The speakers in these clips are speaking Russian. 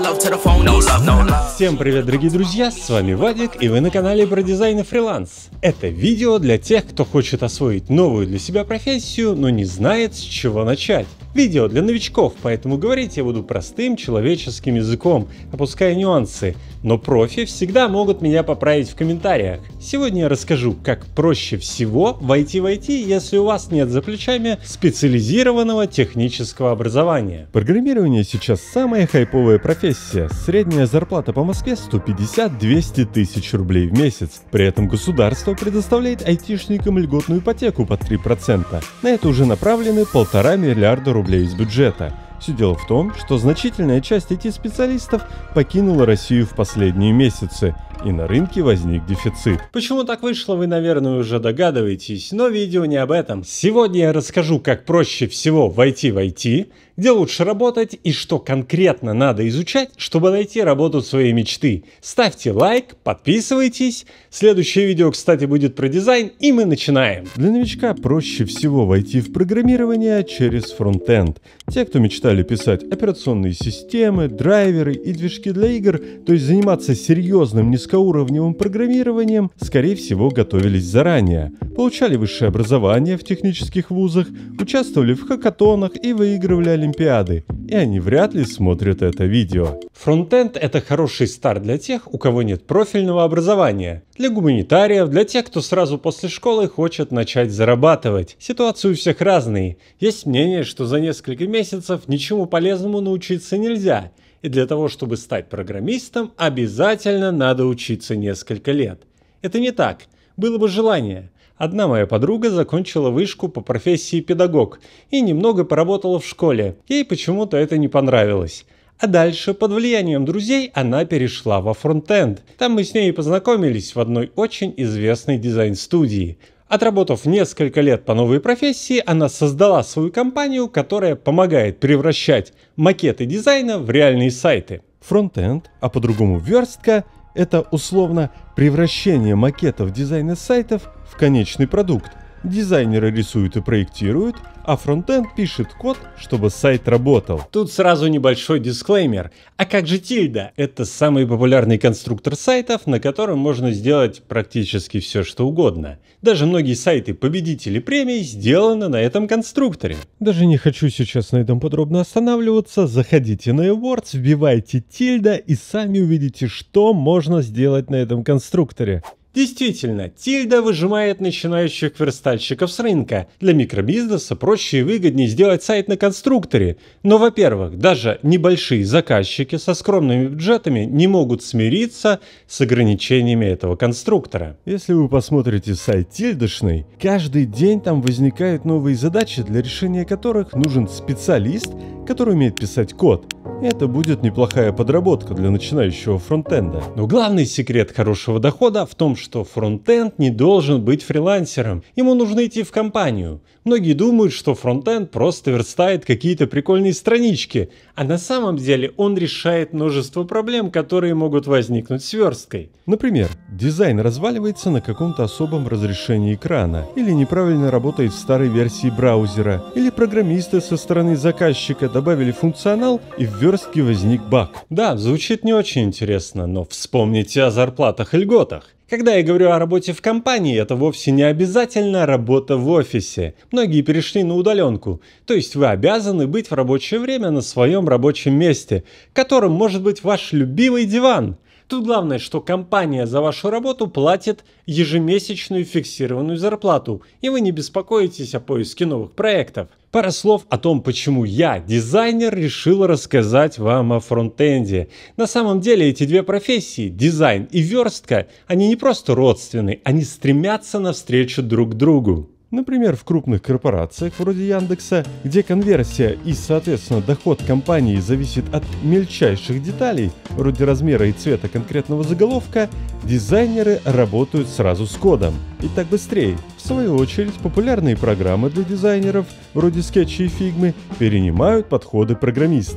love to the phone, no love, no love. Всем привет, дорогие друзья, с вами Вадик, и вы на канале про дизайн и фриланс. Это видео для тех, кто хочет освоить новую для себя профессию, но не знает, с чего начать. Видео для новичков, поэтому говорить я буду простым человеческим языком, опуская нюансы, но профи всегда могут меня поправить в комментариях. Сегодня я расскажу, как проще всего войти в IT, если у вас нет за плечами специализированного технического образования. Программирование сейчас самая хайповая профессия. Средняя зарплата по Москве 150-200 тысяч рублей в месяц. При этом государство предоставляет айтишникам льготную ипотеку под 3%. На это уже направлены 1,5 миллиарда рублей из бюджета. Все дело в том, что значительная часть IT-специалистов покинула Россию в последние месяцы, и на рынке возник дефицит. Почему так вышло, вы, наверное, уже догадываетесь, но видео не об этом. Сегодня я расскажу, как проще всего войти в IT, где лучше работать и что конкретно надо изучать, чтобы найти работу своей мечты. Ставьте лайк, подписывайтесь. Следующее видео, кстати, будет про дизайн, и мы начинаем. Для новичка проще всего войти в программирование через фронтенд. Те, кто мечтали писать операционные системы, драйверы и движки для игр, то есть заниматься серьезным низкоуровневым программированием, скорее всего, готовились заранее. Получали высшее образование в технических вузах, участвовали в хакатонах и выигрывали олимпиады. И они вряд ли смотрят это видео. Фронтенд — это хороший старт для тех, у кого нет профильного образования. Для гуманитариев, для тех, кто сразу после школы хочет начать зарабатывать. Ситуации у всех разные. Есть мнение, что за несколько месяцев ничему полезному научиться нельзя. И для того, чтобы стать программистом, обязательно надо учиться несколько лет. Это не так. Было бы желание. Одна моя подруга закончила вышку по профессии педагог и немного поработала в школе. Ей почему-то это не понравилось. А дальше, под влиянием друзей, она перешла во фронтенд. Там мы с ней познакомились в одной очень известной дизайн-студии. Отработав несколько лет по новой профессии, она создала свою компанию, которая помогает превращать макеты дизайна в реальные сайты. Фронтенд, а по-другому верстка, это условно превращение макетов дизайна сайтов в конечный продукт. Дизайнеры рисуют и проектируют, а фронтенд пишет код, чтобы сайт работал. Тут сразу небольшой дисклеймер. А как же Тильда? Это самый популярный конструктор сайтов, на котором можно сделать практически все, что угодно. Даже многие сайты-победители премий сделаны на этом конструкторе. Даже не хочу сейчас на этом подробно останавливаться. Заходите на Awards, вбивайте Тильда и сами увидите, что можно сделать на этом конструкторе. Действительно, Тильда выжимает начинающих верстальщиков с рынка. Для микробизнеса проще и выгоднее сделать сайт на конструкторе. Но, во-первых, даже небольшие заказчики со скромными бюджетами не могут смириться с ограничениями этого конструктора. Если вы посмотрите сайт Тильдошный, каждый день там возникают новые задачи, для решения которых нужен специалист, который умеет писать код. Это будет неплохая подработка для начинающего фронтенда. Но главный секрет хорошего дохода в том, что фронтенд не должен быть фрилансером. Ему нужно идти в компанию. Многие думают, что фронтенд просто верстает какие-то прикольные странички, а на самом деле он решает множество проблем, которые могут возникнуть с версткой. Например, дизайн разваливается на каком-то особом разрешении экрана, или неправильно работает в старой версии браузера, или программисты со стороны заказчика добавили функционал, и в верстке возник баг. Да, звучит не очень интересно, но вспомните о зарплатах и льготах. Когда я говорю о работе в компании, это вовсе не обязательно работа в офисе. Многие перешли на удаленку, то есть вы обязаны быть в рабочее время на своем рабочем месте, которым может быть ваш любимый диван. Тут главное, что компания за вашу работу платит ежемесячную фиксированную зарплату, и вы не беспокоитесь о поиске новых проектов. Пара слов о том, почему я, дизайнер, решил рассказать вам о фронтенде. На самом деле эти две профессии, дизайн и верстка, они не просто родственны, они стремятся навстречу друг другу. Например, в крупных корпорациях вроде Яндекса, где конверсия и, соответственно, доход компании зависит от мельчайших деталей, вроде размера и цвета конкретного заголовка, дизайнеры работают сразу с кодом. И так быстрее. В свою очередь, популярные программы для дизайнеров, вроде Sketch и Figma, перенимают подходы программистов.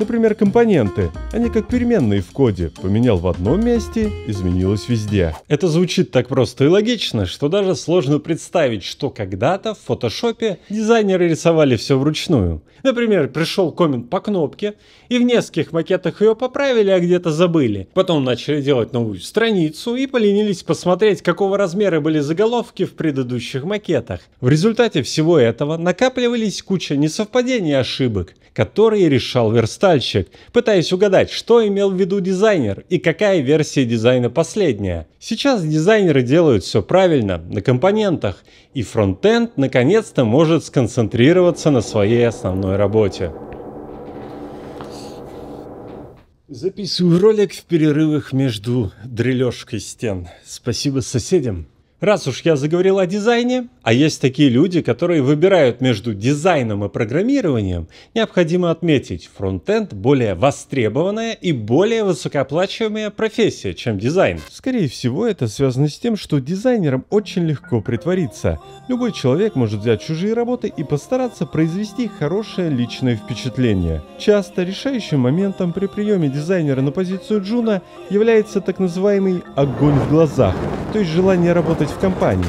Например, компоненты. Они как переменные в коде. Поменял в одном месте, изменилось везде. Это звучит так просто и логично, что даже сложно представить, что когда-то в фотошопе дизайнеры рисовали все вручную. Например, пришел коммент по кнопке, и в нескольких макетах ее поправили, а где-то забыли. Потом начали делать новую страницу и поленились посмотреть, какого размера были заголовки в предыдущих макетах. В результате всего этого накапливались куча несовпадений и ошибок, которые решал верстальщик, пытаясь угадать, что имел в виду дизайнер и какая версия дизайна последняя. Сейчас дизайнеры делают все правильно, на компонентах, и фронтенд наконец-то может сконцентрироваться на своей основной работе. Записываю ролик в перерывах между дрележкой стен. Спасибо соседям. Раз уж я заговорил о дизайне, а есть такие люди, которые выбирают между дизайном и программированием, необходимо отметить, фронтенд более востребованная и более высокооплачиваемая профессия, чем дизайн. Скорее всего, это связано с тем, что дизайнерам очень легко притвориться. Любой человек может взять чужие работы и постараться произвести хорошее личное впечатление. Часто решающим моментом при приеме дизайнера на позицию джуна является так называемый огонь в глазах, то есть желание работать в компании.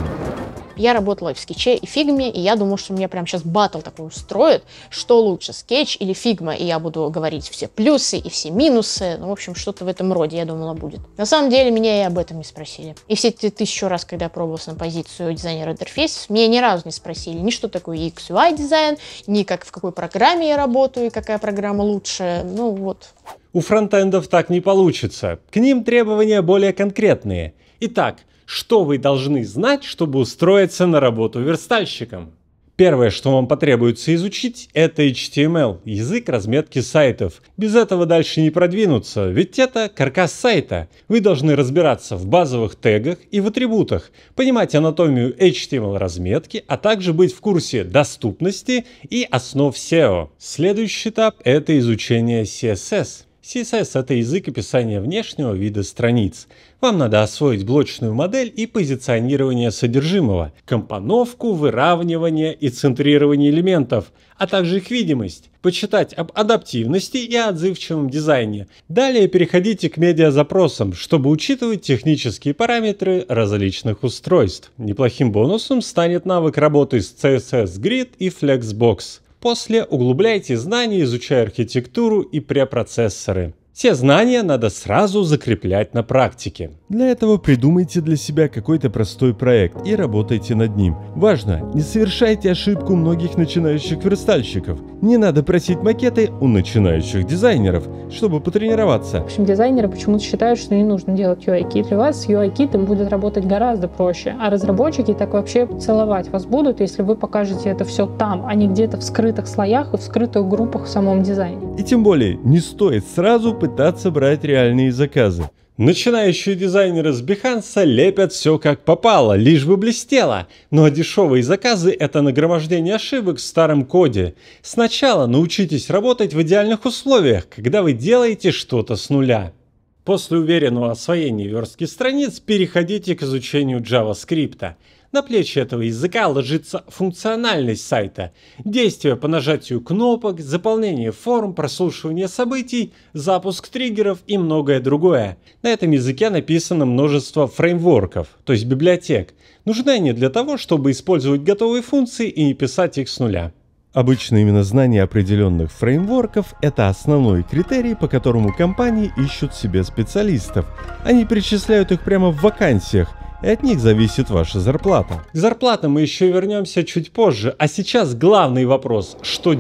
Я работала и в скетче, и в фигме, и я думаю, что мне прямо сейчас баттл такой устроит, что лучше, скетч или фигма, и я буду говорить все плюсы и все минусы, ну, в общем, что-то в этом роде, я думала, будет. На самом деле, меня и об этом не спросили. И все эти 1000 раз, когда я пробовалась на позицию дизайнера интерфейсов, меня ни разу не спросили ни что такое UX UI дизайн, ни как в какой программе я работаю, и какая программа лучше, ну вот. У фронтендов так не получится, к ним требования более конкретные. Итак, что вы должны знать, чтобы устроиться на работу верстальщиком? Первое, что вам потребуется изучить, это HTML, язык разметки сайтов. Без этого дальше не продвинуться, ведь это каркас сайта. Вы должны разбираться в базовых тегах и в атрибутах, понимать анатомию HTML разметки, а также быть в курсе доступности и основ SEO. Следующий этап – это изучение CSS. CSS – это язык описания внешнего вида страниц. Вам надо освоить блочную модель и позиционирование содержимого, компоновку, выравнивание и центрирование элементов, а также их видимость, почитать об адаптивности и отзывчивом дизайне. Далее переходите к медиазапросам, чтобы учитывать технические параметры различных устройств. Неплохим бонусом станет навык работы с CSS Grid и Flexbox. После углубляйте знания, изучая архитектуру и препроцессоры. Все знания надо сразу закреплять на практике. Для этого придумайте для себя какой-то простой проект и работайте над ним. Важно, не совершайте ошибку многих начинающих верстальщиков. Не надо просить макеты у начинающих дизайнеров, чтобы потренироваться. В общем, дизайнеры почему-то считают, что не нужно делать UI-кит. Для вас с UI-китом будет работать гораздо проще, а разработчики так вообще целовать вас будут, если вы покажете это все там, а не где-то в скрытых слоях и в скрытых группах в самом дизайне. И тем более, не стоит сразу пытаться брать реальные заказы. Начинающие дизайнеры с Behance лепят все как попало, лишь бы блестело. Ну а дешевые заказы – это нагромождение ошибок в старом коде. Сначала научитесь работать в идеальных условиях, когда вы делаете что-то с нуля. После уверенного освоения верстки страниц переходите к изучению JavaScript. На плечи этого языка ложится функциональность сайта, действия по нажатию кнопок, заполнение форм, прослушивание событий, запуск триггеров и многое другое. На этом языке написано множество фреймворков, то есть библиотек. Нужны они для того, чтобы использовать готовые функции и не писать их с нуля. Обычно именно знание определенных фреймворков – это основной критерий, по которому компании ищут себе специалистов. Они перечисляют их прямо в вакансиях, и от них зависит ваша зарплата. К зарплатам мы еще вернемся чуть позже, а сейчас главный вопрос – что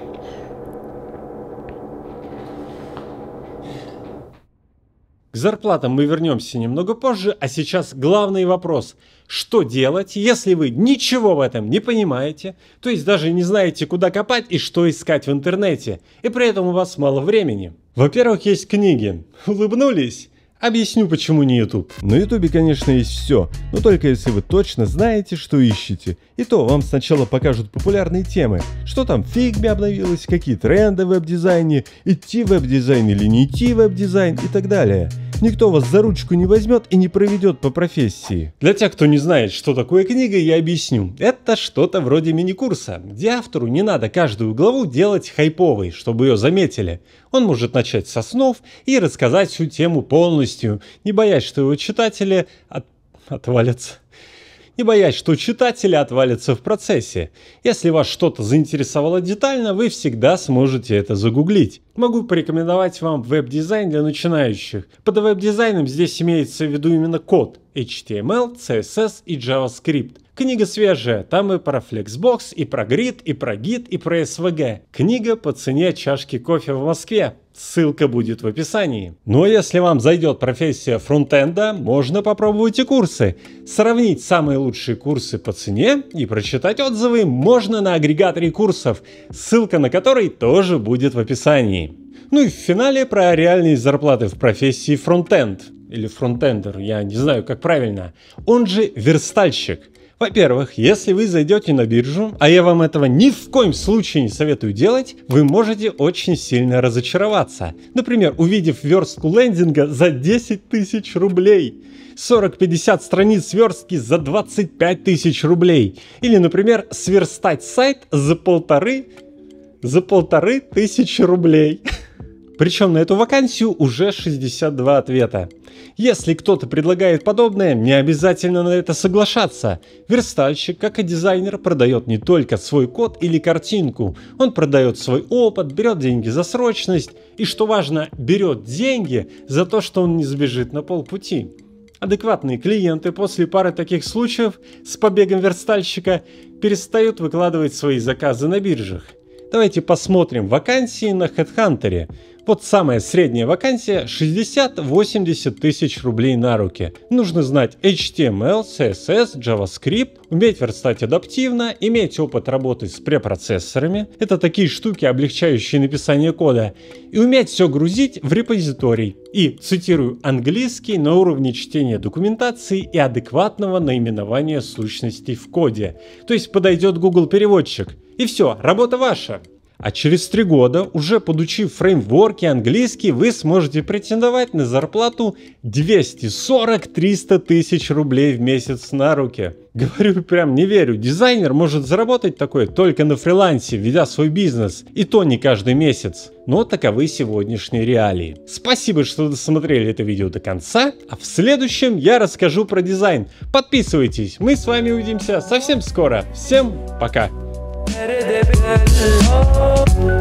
К зарплатам мы вернемся немного позже, а сейчас главный вопрос. Что делать, если вы ничего в этом не понимаете, то есть даже не знаете, куда копать и что искать в интернете, и при этом у вас мало времени? Во-первых, есть книги. Улыбнулись? Объясню, почему не YouTube. На YouTube, конечно, есть все, но только если вы точно знаете, что ищете. И то вам сначала покажут популярные темы, что там в фигме обновилось, какие тренды в веб-дизайне, идти в веб-дизайн или не идти в веб-дизайн и так далее. Никто вас за ручку не возьмет и не проведет по профессии. Для тех, кто не знает, что такое книга, я объясню. Это что-то вроде мини-курса, где автору не надо каждую главу делать хайповой, чтобы ее заметили. Он может начать с основ и рассказать всю тему полностью, не боясь, что его читатели отвалятся. Не боясь, что читатели отвалятся в процессе. Если вас что-то заинтересовало детально, вы всегда сможете это загуглить. Могу порекомендовать вам веб-дизайн для начинающих. Под веб-дизайном здесь имеется в виду именно код HTML, CSS и JavaScript. Книга свежая, там и про Flexbox, и про Grid, и про Git, и про SVG. Книга по цене чашки кофе в Москве. Ссылка будет в описании. Но если вам зайдет профессия фронтенда, можно попробовать и курсы. Сравнить самые лучшие курсы по цене и прочитать отзывы можно на агрегаторе курсов, ссылка на который тоже будет в описании. Ну и в финале про реальные зарплаты в профессии фронтенд. Или фронтендер, я не знаю как правильно. Он же верстальщик. Во-первых, если вы зайдете на биржу, а я вам этого ни в коем случае не советую делать, вы можете очень сильно разочароваться. Например, увидев верстку лендинга за 10 тысяч рублей. 40-50 страниц верстки за 25 тысяч рублей. Или, например, сверстать сайт за полторы тысячи рублей. Причем на эту вакансию уже 62 ответа. Если кто-то предлагает подобное, не обязательно на это соглашаться. Верстальщик, как и дизайнер, продает не только свой код или картинку. Он продает свой опыт, берет деньги за срочность и, что важно, берет деньги за то, что он не сбежит на полпути. Адекватные клиенты после пары таких случаев с побегом верстальщика перестают выкладывать свои заказы на биржах. Давайте посмотрим вакансии на HeadHunter. Вот самая средняя вакансия 60-80 тысяч рублей на руки. Нужно знать HTML, CSS, JavaScript, уметь верстать адаптивно, иметь опыт работы с препроцессорами. Это такие штуки, облегчающие написание кода. И уметь все грузить в репозиторий. И, цитирую, английский на уровне чтения документации и адекватного наименования сущностей в коде. То есть подойдет Google переводчик. И все, работа ваша. А через 3 года, уже подучив фреймворки английский, вы сможете претендовать на зарплату 240-300 тысяч рублей в месяц на руки. Говорю, прям не верю. Дизайнер может заработать такое только на фрилансе, ведя свой бизнес. И то не каждый месяц. Но таковы сегодняшние реалии. Спасибо, что досмотрели это видео до конца. А в следующем я расскажу про дизайн. Подписывайтесь. Мы с вами увидимся совсем скоро. Всем пока.